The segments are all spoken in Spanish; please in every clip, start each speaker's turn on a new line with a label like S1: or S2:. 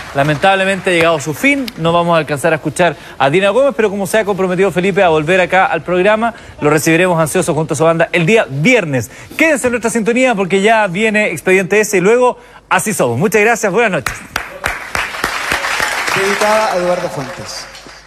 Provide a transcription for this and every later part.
S1: lamentablemente ha llegado a su fin. No vamos a alcanzar a escuchar a Dina Gómez, pero como se ha comprometido Felipe a volver acá al programa, lo recibiremos ansioso junto a su banda el día viernes. Quédense en nuestra sintonía porque ya viene Expediente S y luego Así Somos. Muchas gracias, buenas noches.
S2: Dedicada a Eduardo Fuentes.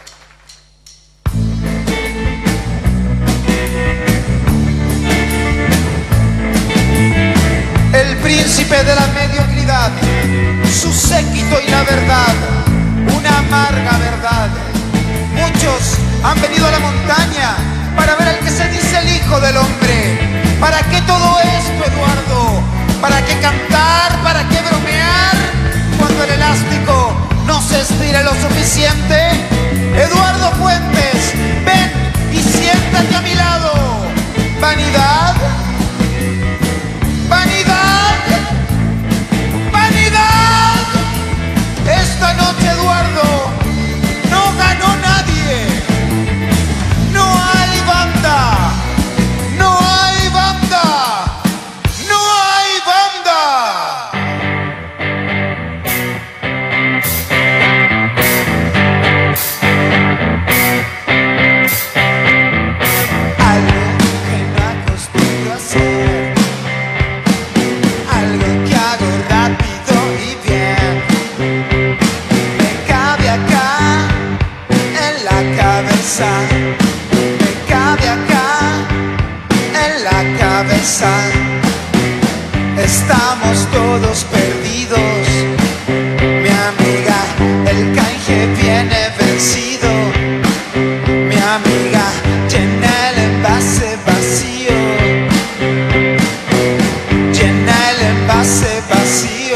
S2: El príncipe de la mediocridad, su séquito y la verdad, una amarga verdad. Muchos han venido a la montaña para ver al que se dice el hijo del hombre. ¿Para qué todo esto, Eduardo? ¿Para qué cantar? ¿Para qué bromear? Cuando el elástico no se estire lo suficiente. Eduardo Fuentes, ven y siéntate a mi lado. Vanidad, vanidad, vanidad. Esta noche, Eduardo, no ganó nadie. No hay banda, no hay banda, no hay banda. Algo que no acostumbro a hacer, algo que hago rápido y bien, me cabe acá en la cabeza, me cabe acá en la cabeza. Estamos todos perdidos, mi amiga, el canje viene vencido. Mi amiga, llena el envase vacío, llena el envase vacío.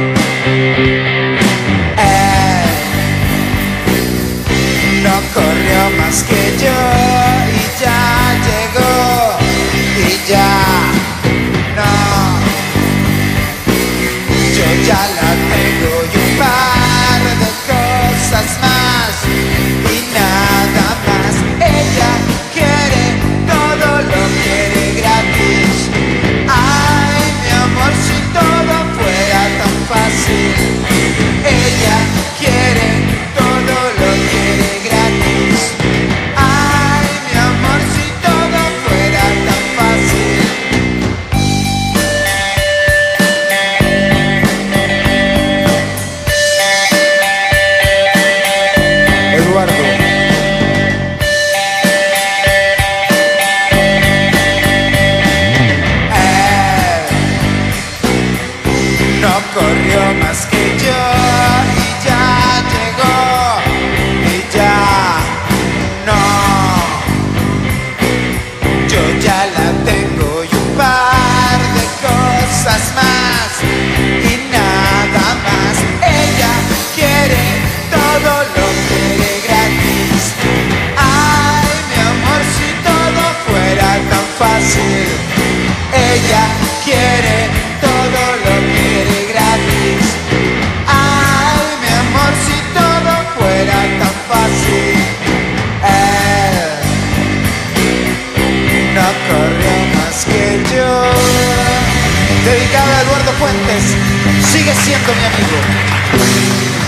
S2: No corrió más que yo y ya llegó y ya no. Yo ya la tengo y un par de cosas más y nada más. Ella quiere, todo lo quiere gratis. Ay, mi amor, si todo fuera tan fácil. Ella quiere, todo lo quiere gratis. Ay, mi amor, si todo fuera tan fácil. Eduardo. No corrió más que yo y ya llegó y ya no. Yo ya la tengo y un par de cosas más y nada más. Ella quiere, todo lo quiere gratis. Ay, mi amor, si todo fuera tan fácil. Ella quiere, todo lo quiere gratis. Ay, mi amor, si todo fuera tan fácil. No corrió más que yo. Dedicada a Eduardo Fuentes, sigue siendo mi amigo.